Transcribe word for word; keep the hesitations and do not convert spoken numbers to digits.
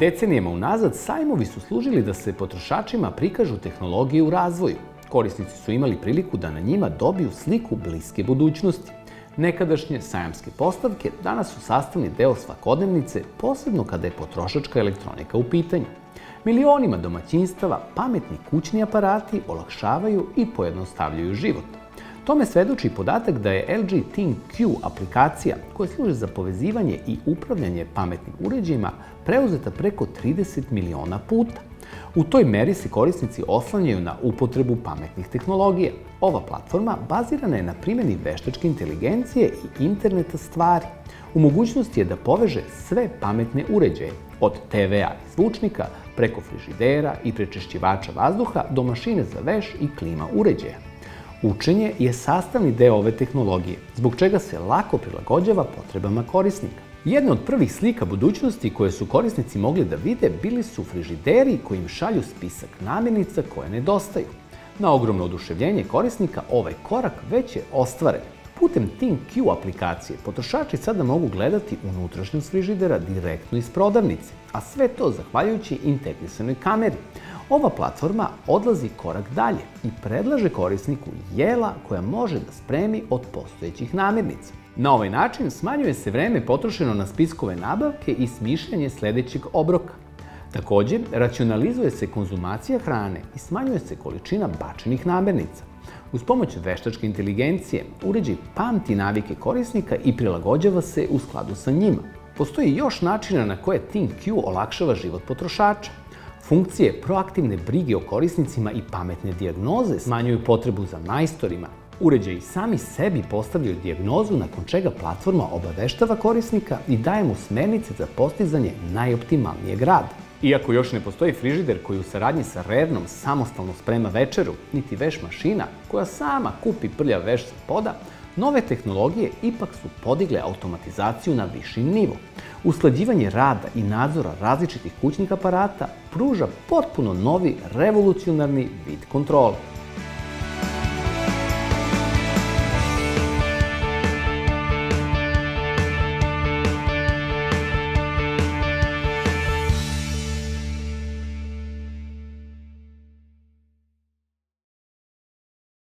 Decenijama unazad sajmovi su služili da se potrošačima prikažu tehnologije u razvoju. Korisnici su imali priliku da na njima dobiju sliku bliske budućnosti. Nekadašnje sajamske postavke danas su sastavni deo svakodnevnice, posebno kada je potrošačka elektronika u pitanju. Milionima domaćinstava pametni kućni aparati olakšavaju i pojednostavljaju život. Tome svedoči podatak da je L G ThinQ aplikacija, koja služi za povezivanje i upravljanje pametnim uređajima, preuzeta preko trideset miliona puta. U toj meri se korisnici oslanjaju na upotrebu pametnih tehnologija. Ova platforma bazirana je na primjeni veštačke inteligencije i interneta stvari. U mogućnosti je da poveže sve pametne uređaje, od te ve a i zvučnika, preko frižidera i prečišćivača vazduha do mašine za veš i klima uređaja. Učenje je sastavni deo ove tehnologije, zbog čega se lako prilagođava potrebama korisnika. Jedna od prvih slika budućnosti koje su korisnici mogli da vide bili su frižideri koji im šalju spisak namirnica koje nedostaju. Na ogromno oduševljenje korisnika ovaj korak već je ostvaren. Putem ThinQ aplikacije potrošači sada mogu gledati unutrašnjost frižidera direktno iz prodavnice, a sve to zahvaljujući integrisanoj kameri. Ova platforma odlazi korak dalje i predlaže korisniku jela koja može da spremi od postojećih namirnica. Na ovaj način smanjuje se vreme potrošeno na spiskove nabavke i smišljanje sledećeg obroka. Takođe, racionalizuje se konzumacija hrane i smanjuje se količina bačenih namirnica. Uz pomoć veštačke inteligencije, uređaj pamti navike korisnika i prilagođava se u skladu sa njima. Postoji još načina na koje ThinQ olakšava život potrošača. Funkcije proaktivne brige o korisnicima i pametne dijagnoze smanjuju potrebu za majstorima. Uređaji sami sebi postavljaju dijagnozu, nakon čega platforma obaveštava korisnika i daje mu smernice za postizanje najoptimalnijeg rada. Iako još ne postoji frižider koji u saradnji sa Revnom samostalno sprema večeru, niti veš mašina koja sama kupi prljav veš sa poda, nove tehnologije ipak su podigle automatizaciju na viši nivo. Usklađivanje rada i nadzora različitih kućnih aparata pruža potpuno novi revolucionarni vid kontrole.